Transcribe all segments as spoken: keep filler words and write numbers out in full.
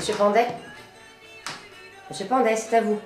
Monsieur Pandet? Monsieur Pandet, c'est à vous.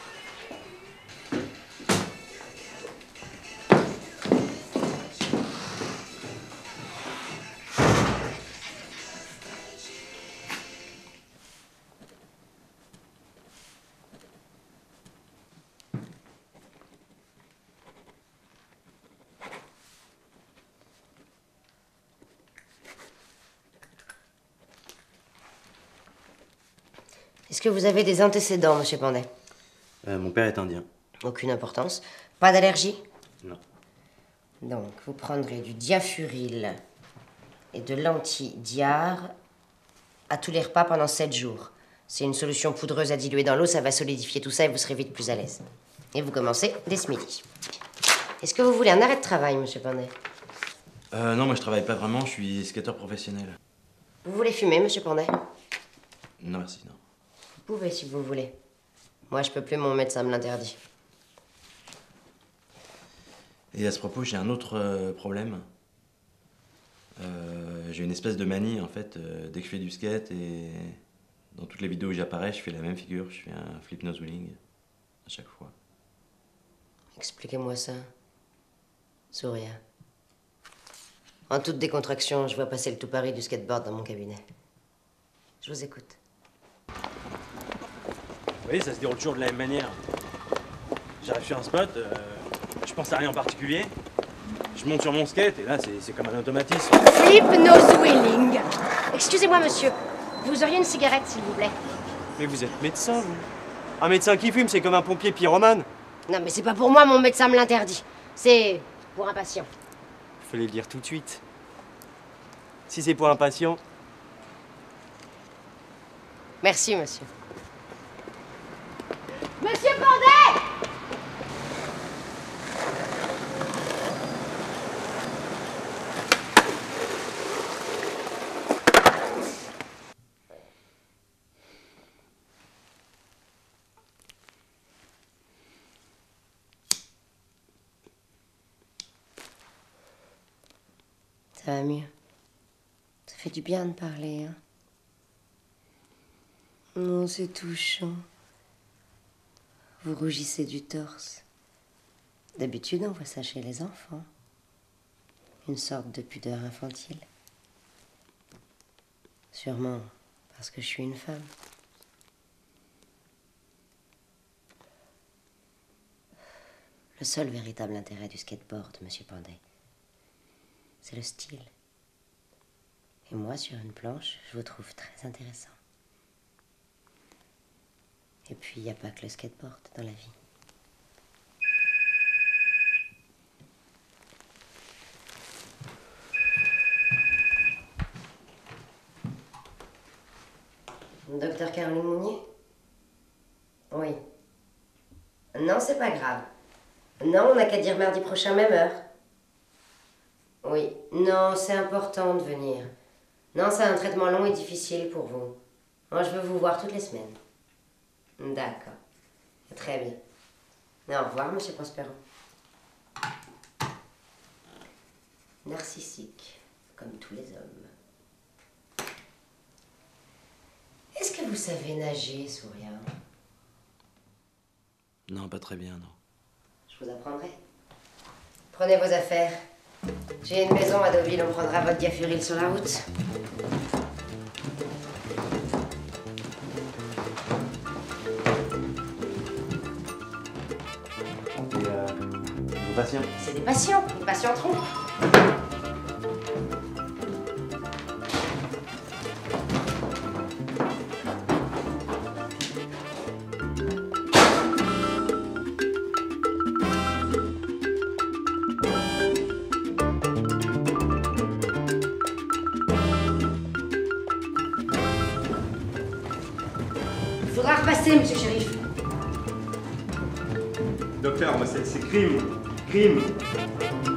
Est-ce que vous avez des antécédents, monsieur Pandet? euh, Mon père est indien. Aucune importance. Pas d'allergie? Non. Donc, vous prendrez du diafuryl et de l'anti-diar à tous les repas pendant sept jours. C'est une solution poudreuse à diluer dans l'eau, ça va solidifier tout ça et vous serez vite plus à l'aise. Et vous commencez dès ce midi. Est-ce que vous voulez un arrêt de travail, monsieur Pandet? Euh, non, moi je travaille pas vraiment, je suis skateur professionnel. Vous voulez fumer, monsieur Pandet? Non, merci, non. Vous pouvez si vous voulez. Moi, je peux plus, mon médecin me l'interdit. Et à ce propos, j'ai un autre euh, problème. Euh, j'ai une espèce de manie, en fait, euh, dès que je fais du skate et dans toutes les vidéos où j'apparais, je fais la même figure, je fais un flip nose wheeling à chaque fois. Expliquez-moi ça. Souria. En toute décontraction, je vois passer le tout Paris du skateboard dans mon cabinet. Je vous écoute. Vous voyez, ça se déroule toujours de la même manière. J'arrive sur un spot, euh, je pense à rien en particulier. Je monte sur mon skate et là, c'est comme un automatisme. Flip nose wheeling. Excusez-moi, monsieur. Vous auriez une cigarette, s'il vous plaît? Mais vous êtes médecin, vous? Un médecin qui fume, c'est comme un pompier pyromane. Non, mais c'est pas pour moi, mon médecin me l'interdit. C'est pour un patient. Il fallait le dire tout de suite. Si c'est pour un patient... Merci, monsieur. Monsieur Pandet! Ça va mieux. Ça fait du bien de parler, hein. Non, c'est touchant. Vous rougissez du torse. D'habitude, on voit ça chez les enfants. Une sorte de pudeur infantile. Sûrement parce que je suis une femme. Le seul véritable intérêt du skateboard, monsieur Pandet, c'est le style. Et moi, sur une planche, je vous trouve très intéressant. Et puis, il n'y a pas que le skateboard dans la vie. Docteur Caroline Mounier? Oui. Non, c'est pas grave. Non, on n'a qu'à dire mardi prochain, même heure. Oui. Non, c'est important de venir. Non, c'est un traitement long et difficile pour vous. Moi, je veux vous voir toutes les semaines. D'accord. Très bien. Au revoir, monsieur Prospero. Narcissique, comme tous les hommes. Est-ce que vous savez nager, Souria? Non, pas très bien, non. Je vous apprendrai. Prenez vos affaires. J'ai une maison à Deauville, on prendra votre diafuryl sur la route. Et euh, vos patients? C'est des patients, ils patienteront. Il faudra repasser, monsieur le shérif. Docteur, moi c'est crime. Crime.